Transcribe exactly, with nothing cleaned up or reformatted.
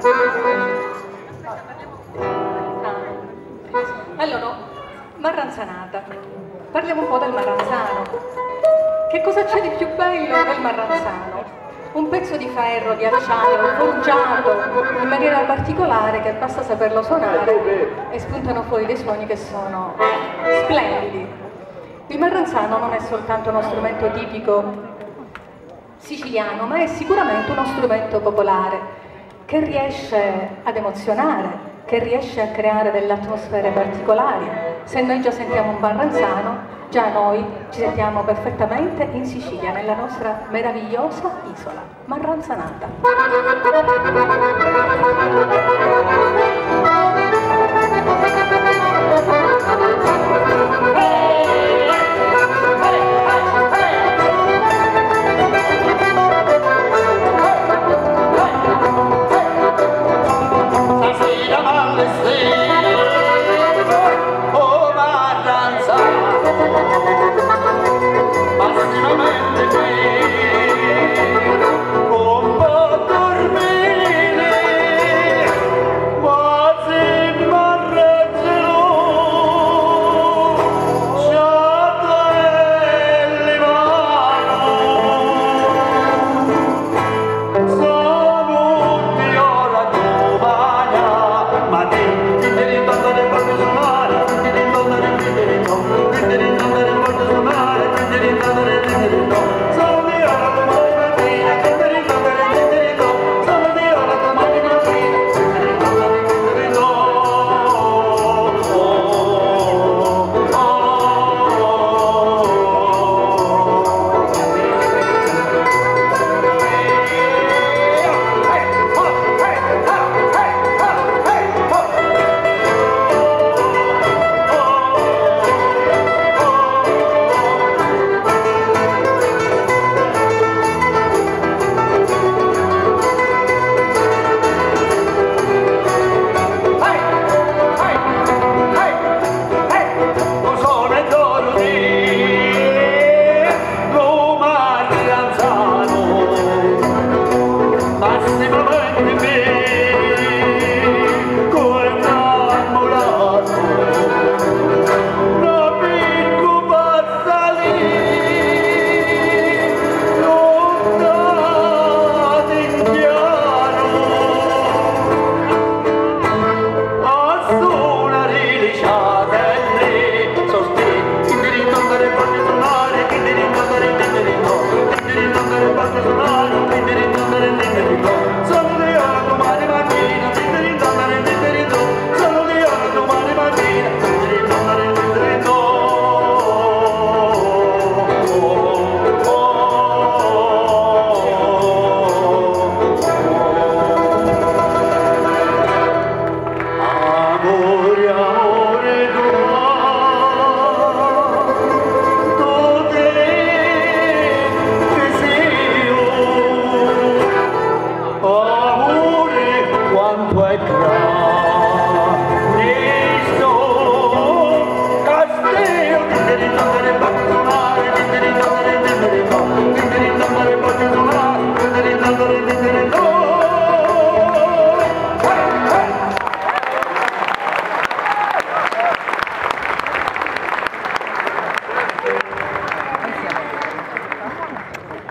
Allora, Marranzanata. Parliamo un po' del Marranzano. Che cosa c'è di più bello del Marranzano? Un pezzo di ferro, di acciaio, forgiato in maniera particolare che basta saperlo suonare e spuntano fuori dei suoni che sono splendidi. Il Marranzano non è soltanto uno strumento tipico siciliano, ma è sicuramente uno strumento popolare che riesce ad emozionare, che riesce a creare delle atmosfere particolari. Se noi già sentiamo un Marranzano, già noi ci sentiamo perfettamente in Sicilia, nella nostra meravigliosa isola, Marranzanata.